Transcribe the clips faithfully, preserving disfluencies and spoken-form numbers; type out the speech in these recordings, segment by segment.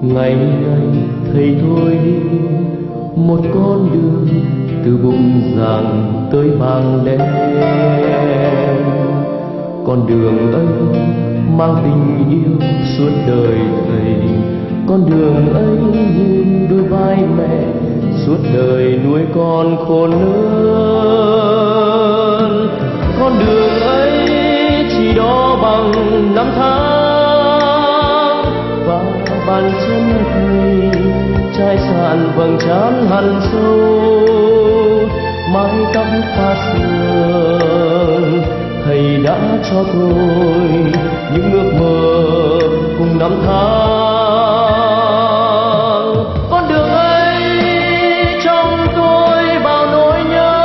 Ngày ngày thầy thôi đi một con đường từ bụng giảng tới bàng đen. Con đường ấy mang tình yêu suốt đời thầy, con đường ấy như đôi vai mẹ suốt đời nuôi con khôn lớn. Con đường ấy chỉ đo bằng năm tháng và bàn chân thầy trải sàn vầng trán hằn sâu, mái tóc pha sương thầy đã cho tôi những ước mơ cùng năm tháng. Con đường ấy trong tôi bao nỗi nhớ,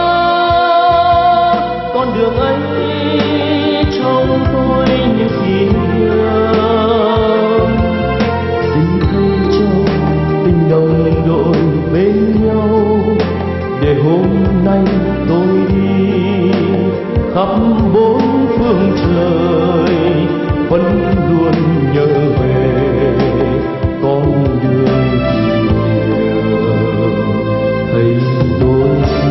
con đường ấy trong tôi như kỷ niệm. Xin thầy cho tình đồng đội bên nhau, để hôm nay tôi đi khắp bốn phương trời vẫn luôn nhớ về con đường thầy tôi xin.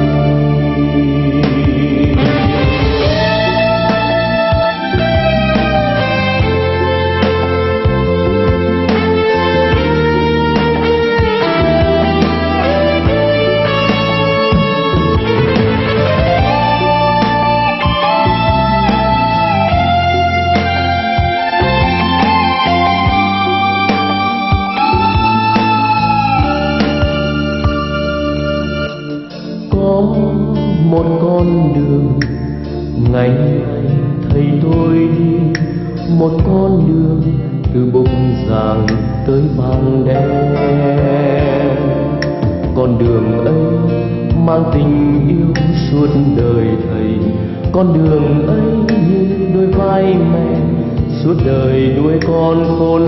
Một con đường ngày ngày thầy tôi đi, một con đường từ bụng giảng tới bàng đen. Con đường ấy mang tình yêu suốt đời thầy, con đường ấy như đôi vai mẹ suốt đời nuôi con khôn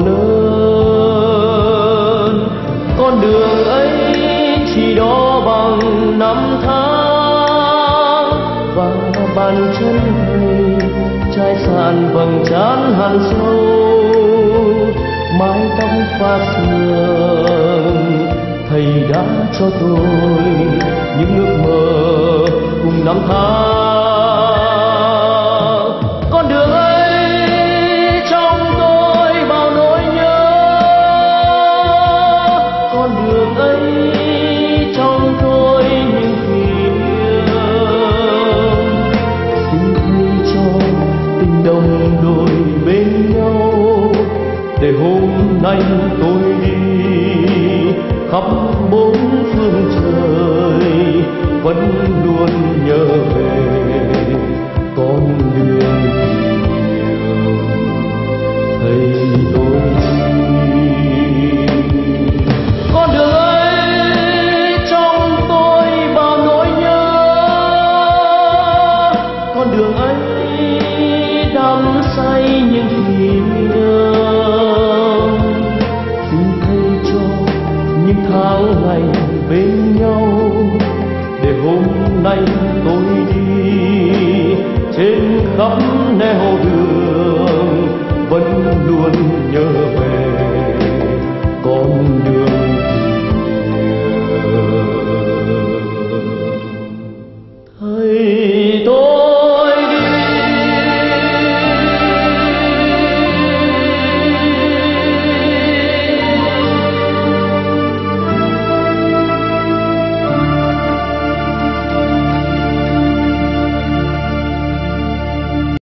lớn. Con đường ấy chỉ đo bằng năm tháng và bàn chân thầy trải sàn vầng trán hằn sâu, mái tóc pha sương thầy đã cho tôi những ước mơ cùng năm tháng. Con đường ấy trong tôi bao nỗi nhớ, con đường ấy trong tôi những kỷ niệm. Xin thầy cho tình đồng đội bên nhau, để hôm nay tôi đi khắp bốn phương trời vẫn luôn nhớ về con đường thầy tôi xin. Con đường ấy trong tôi bao nỗi nhớ, con đường ấy đắm say những kỷ niệm. Xin thầy cho những tháng ngày bên nhau, để hôm nay tôi đi trên khắp nẻo đường vẫn luôn nhớ về